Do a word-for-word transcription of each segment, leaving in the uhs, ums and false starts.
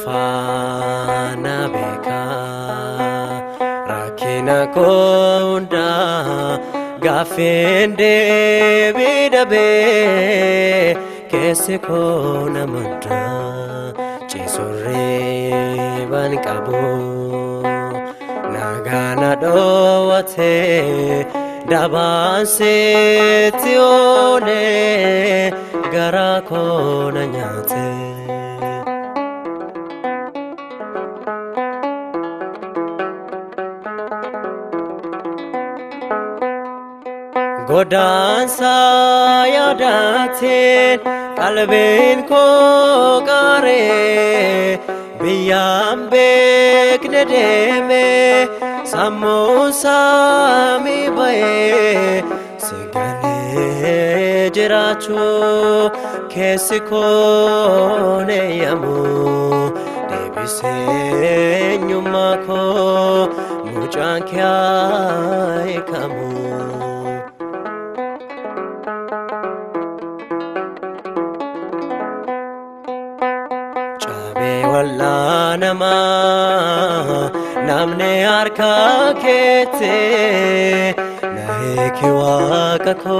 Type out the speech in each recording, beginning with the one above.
Fana beka rakina konda gafende bidabe kese kona manda chisore bankabu nagana doate dabanse tione gara kona nyate Godan sayadatin kalbin ko kare biyam bekne deme samu sami bae sigane jirachu kesiko ne yamu debise nyumako mujankya ekamu Walla nama namne arka kete nahe kiwa kako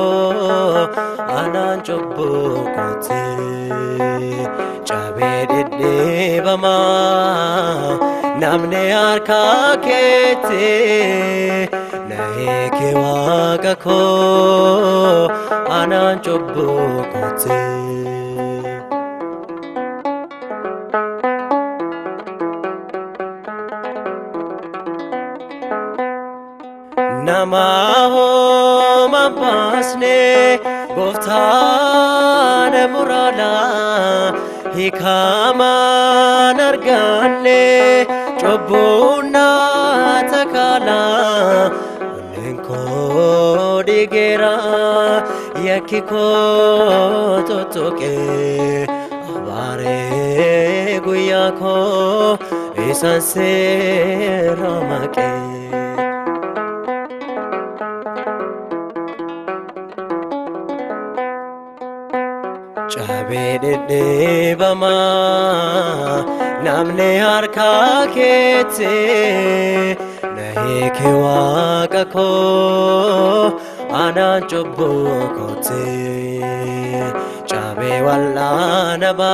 anan jobbo kote chabe didde bama namne arka kete nahe kiwa kako anan jobbo kote Namaho mapasne goftane murala hikama nargane chobuna takala lenko digera yakiko totoke abare guyako esanse ramake Chabe didde bama namne arka kete nahe kewa kako anan jobbo kote chabe walla naba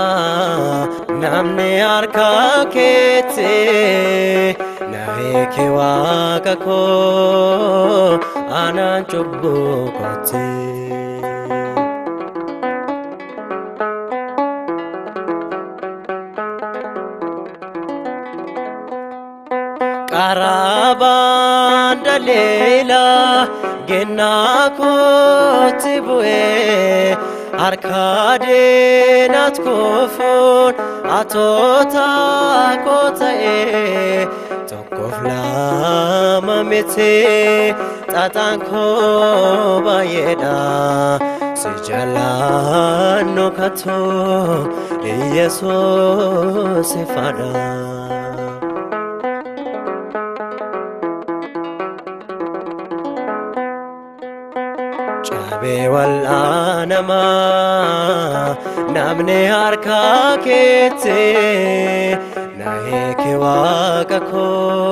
namne arka kete nahe kewa kako anan jobbo kote Karaban dalela genna kotibue arkade nat kofon atota kotae tokofla mamete tatanko bayeda sijalan no kato yesus fada Chabe walla nama namne arka kete nahe kewa kako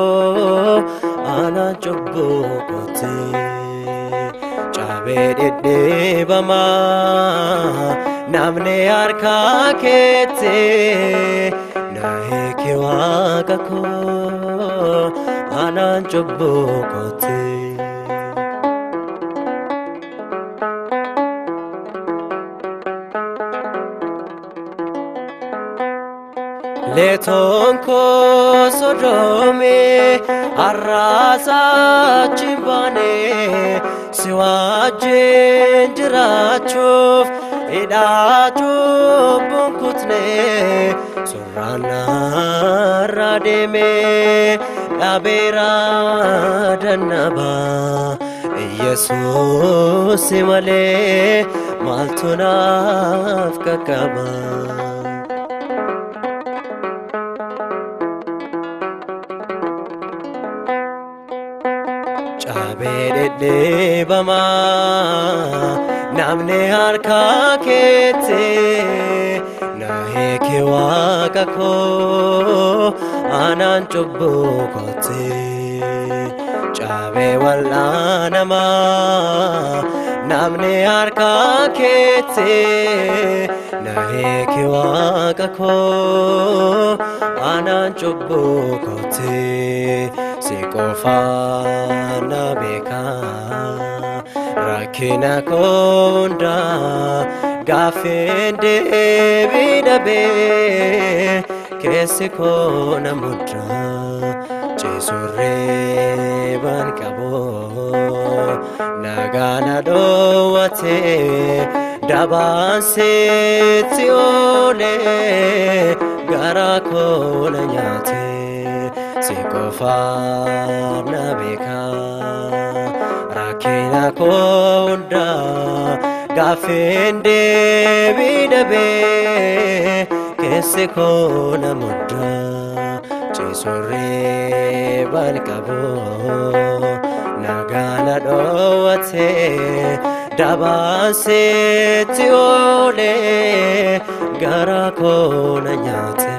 ana jobbo kote Chabe didde bama namne arka kete nahe kewa kako ana jobbo kote Letonko sodome arrasa chibane siwaje jirachuf idatu bunkutne surana rademe abera danaba yesus male maltunaf kakaba Chabe didde bama namne arka kete nahe ke waaqa koo aanaan cubbuu kooti caabe wal'aanamaa namni harka keetti nahee ke waaqa koo aanaan cubbuu kooti si qofaa na beekaa rakkina koo hundaa gaaffiin deebii dhabee keessi koo na muddaa ciisurree baan qaboo nagaan na dhoowwatee dabaan sitti oolee garaa koo na nyaatee si qofaa na beekaa rakkina koo hundaa gaaffiin deebii dhabee keessi koo na muddaa ciisurree baan qaboo nagaan na dhoowwatee dabaan sitti oolee garaa koo na nyaatee